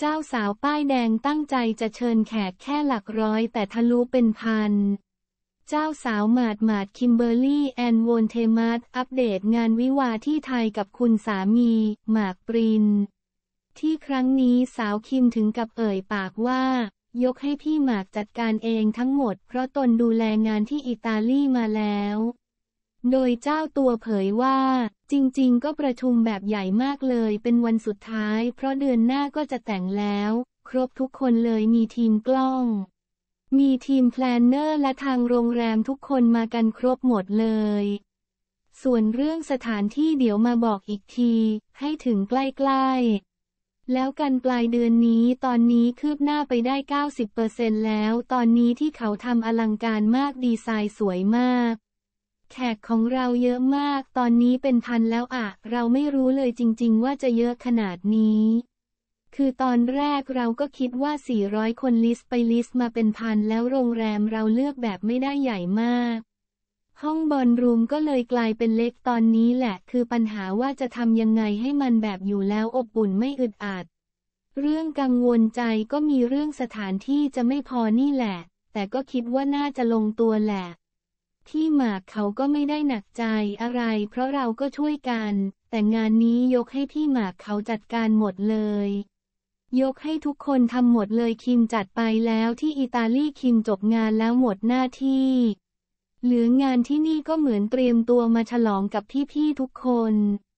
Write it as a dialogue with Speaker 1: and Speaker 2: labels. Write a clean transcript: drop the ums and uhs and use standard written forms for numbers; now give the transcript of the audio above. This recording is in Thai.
Speaker 1: เจ้าสาวป้ายแดงตั้งใจจะเชิญแขกแค่หลักร้อยแต่ทะลุเป็นพันเจ้าสาวหมาดคิมเบอร์รี่แอนโวนเทมัสอัปเดตงานวิวาห์ที่ไทยกับคุณสามีหมากปรินที่ครั้งนี้สาวคิมถึงกับเอ่ยปากว่ายกให้พี่หมากจัดการเองทั้งหมดเพราะตนดูแลงานที่อิตาลีมาแล้วโดยเจ้าตัวเผยว่าจริงๆก็ประชุมแบบใหญ่มากเลยเป็นวันสุดท้ายเพราะเดือนหน้าก็จะแต่งแล้วครบทุกคนเลยมีทีมกล้องมีทีมแพลนเนอร์และทางโรงแรมทุกคนมากันครบหมดเลยส่วนเรื่องสถานที่เดี๋ยวมาบอกอีกทีให้ถึงใกล้ๆแล้วกันปลายเดือนนี้ตอนนี้คืบหน้าไปได้ 90% แล้วตอนนี้ที่เขาทำอลังการมากดีไซน์สวยมากแขกของเราเยอะมากตอนนี้เป็นพันแล้วอะเราไม่รู้เลยจริงๆว่าจะเยอะขนาดนี้คือตอนแรกเราก็คิดว่า400คนลิสต์ไปลิสต์มาเป็นพันแล้วโรงแรมเราเลือกแบบไม่ได้ใหญ่มากห้องบอลรูมก็เลยกลายเป็นเล็กตอนนี้แหละคือปัญหาว่าจะทำยังไงให้มันแบบอยู่แล้วอบอุ่นไม่อึดอัดเรื่องกังวลใจก็มีเรื่องสถานที่จะไม่พอนี่แหละแต่ก็คิดว่าน่าจะลงตัวแหละที่หมากเขาก็ไม่ได้หนักใจอะไรเพราะเราก็ช่วยกันแต่งานนี้ยกให้พี่หมากเขาจัดการหมดเลยยกให้ทุกคนทำหมดเลยคิมจัดไปแล้วที่อิตาลีคิมจบงานแล้วหมดหน้าที่เหลืองานที่นี่ก็เหมือนเตรียมตัวมาฉลองกับพี่ๆทุกคน